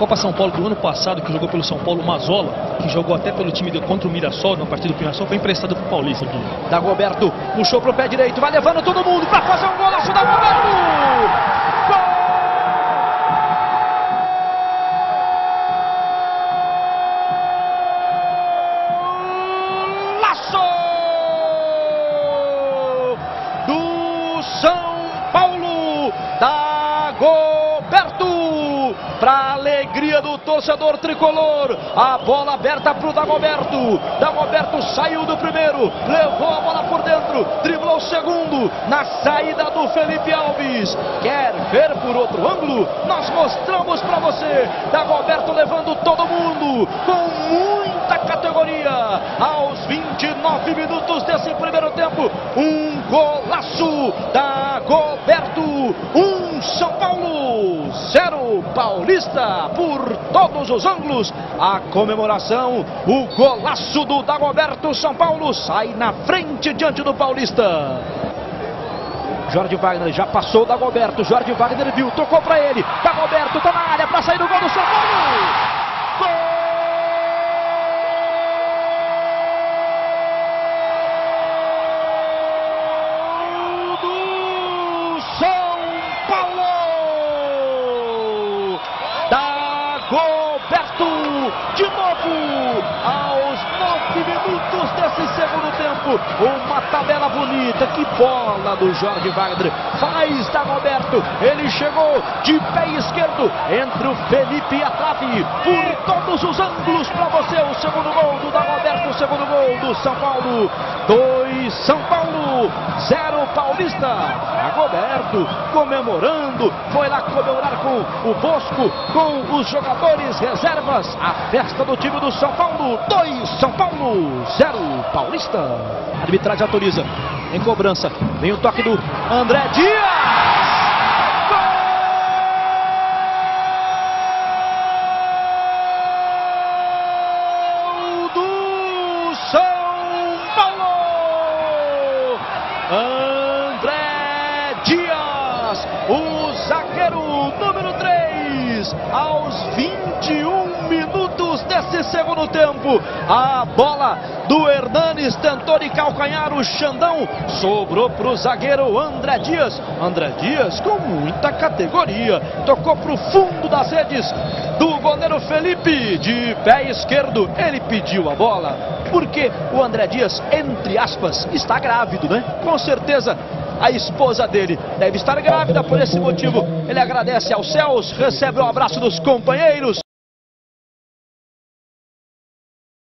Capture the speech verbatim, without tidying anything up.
Copa São Paulo do ano passado, que jogou pelo São Paulo, Mazola, que jogou até pelo time do, contra o Mirassol, na partida do Mirassol, foi emprestado pro Paulista. Dagoberto puxou pro pé direito, vai levando todo mundo para fazer um golaço. Dagoberto! Gol! Dagoberto, para alegria do torcedor tricolor, a bola aberta para o Dagoberto. Dagoberto saiu do primeiro, levou a bola por dentro, driblou o segundo, na saída do Felipe Alves. Quer ver por outro ângulo? Nós mostramos para você. Dagoberto levando todo mundo, com muita categoria. Aos vinte e nove minutos desse primeiro tempo, um golaço. Dagoberto, um São Paulo, zero Paulista, por todos os ângulos. A comemoração, o golaço do Dagoberto. São Paulo sai na frente diante do Paulista. Jorge Wagner já passou o Dagoberto. Jorge Wagner viu, tocou para ele. Dagoberto tá na área para sair do gol do São Paulo. Gol! Dagoberto, de novo, aos nove minutos desse segundo tempo, uma tabela bonita, que bola do Jorge Wagner, faz Dagoberto, ele chegou de pé esquerdo, entre o Felipe e a trave, por todos os ângulos para você, o segundo gol do Dagoberto, o segundo gol do São Paulo, dois São Paulo, zero Paulista. Dagoberto comemorando, foi lá comemorar com o Bosco, com os jogadores reservas, a festa do time do São Paulo, dois São Paulo, zero Paulista. A arbitragem autoriza, em cobrança, vem o toque do André Dias. André Dias, o zagueiro número três, aos vinte e um minutos desse segundo tempo, a bola do Hernanes tentou de calcanhar o Xandão, sobrou para o zagueiro André Dias. André Dias com muita categoria, tocou para o fundo das redes do goleiro Felipe, de pé esquerdo, ele pediu a bola, porque o André Dias, entre aspas, está grávido, né? Com certeza a esposa dele deve estar grávida, por esse motivo ele agradece aos céus, recebe o abraço dos companheiros